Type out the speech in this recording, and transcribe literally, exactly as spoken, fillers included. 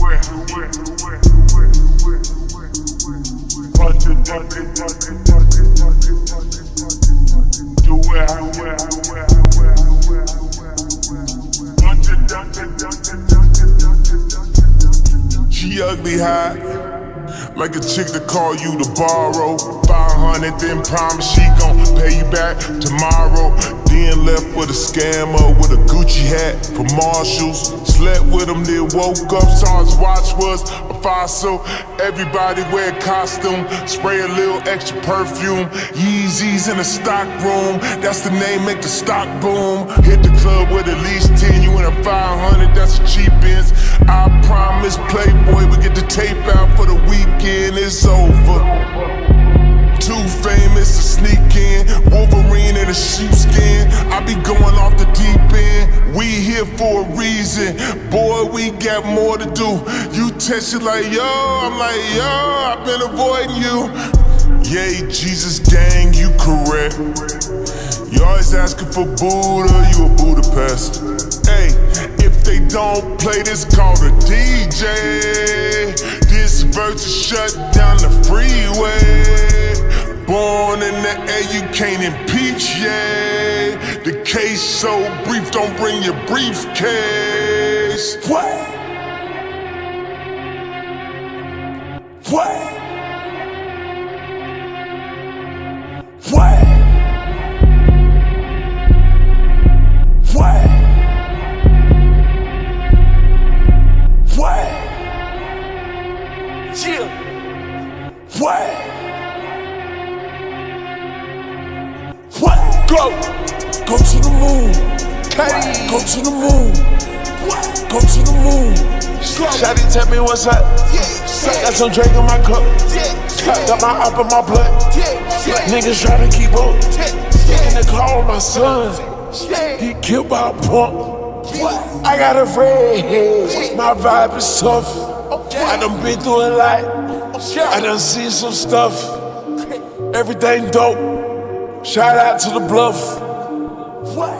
She ugly hot, like a chick to call you to borrow five hundred, then promise she gon' pay you back tomorrow. Then left with a scammer with a Gucci hat from Marshalls. Slept with him, then woke up, saw his watch was a fossil. Everybody wear a costume, spray a little extra perfume. Yeezys in the stock room, that's the name, make the stock boom. Hit the club with at least ten, you in a five hundred, that's a cheap ends. I promise Playboy, we get the tape out for the weekend, it's over. Too famous to sneak in, Wolverine in a sheepskin. I be going off the deep end. We here for a reason, boy. We got more to do. You text it like yo, I'm like yo. I've been avoiding you. Yay, Jesus gang, you correct. You always asking for Buddha, you a Budapest. Hey, if they don't play this, call the D J. This verse is shut down the freeway. Born in the air, you can't impeach, yeah. The case so brief, don't bring your briefcase. What? What? What? What? What? Chill. What? What? Go! Go to the moon. Hey. Go to the moon. What? Go to the moon. Shawty tell me what's up. Yeah. Got some drink in my cup. Yeah. Got my up in my blood. Yeah. Niggas try to keep up. Yeah. In the car with my son. Yeah. He killed by a pump. What? I got a friend. My vibe is tough. Okay. I done been through a lot. Okay. I done seen some stuff. Everything dope. Shout out to the Bluff. What?